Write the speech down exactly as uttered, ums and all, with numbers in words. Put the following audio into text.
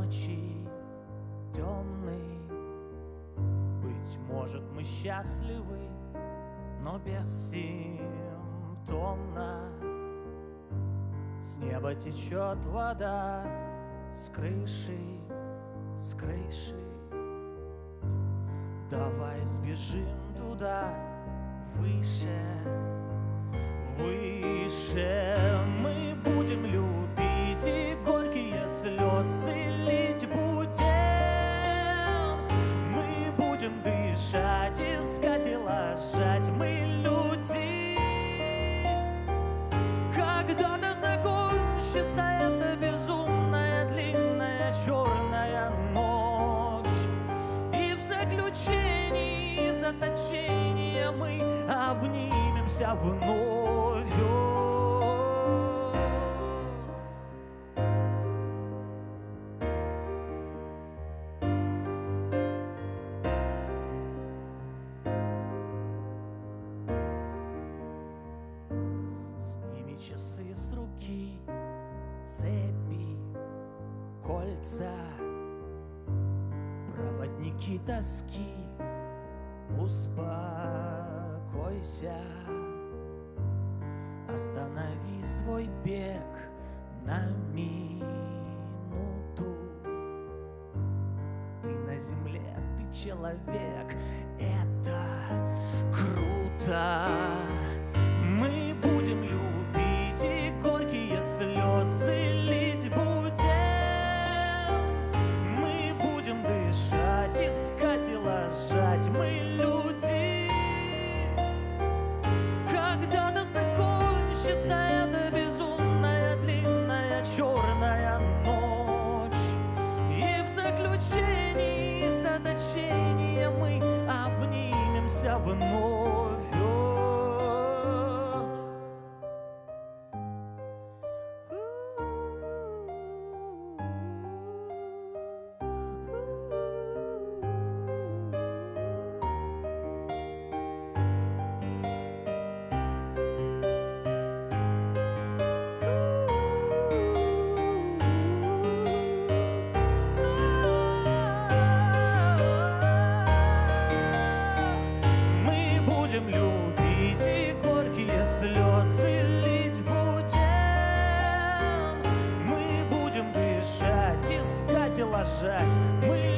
ночи темный. Быть может, мы счастливы, но бессимптомно. С неба течет вода, с крыши, с крыши. Давай сбежим туда, выше, выше. Мы будем любить и горькие слезы лить будем. Мы будем дышать, искать и ложать. Мы люди. Когда-то закончится эта безумная, длинная, черная ночь, и в заключении заточения мы обнимемся вновь. Сними часы с руки, цепи, кольца, проводники тоски. Успокойся, останови свой бег на минуту. Ты на земле, ты человек, это круто. Мы будем любить и горькие слезы лить будем. Мы будем дышать, искать и ложать. Мы люди. Когда-то закончится эта безумная, длинная, черная ночь, и в заключении заточения мы обнимемся вновь. Будем любить и горькие слезы лить будем. Мы будем дышать, искать и ложать. Мы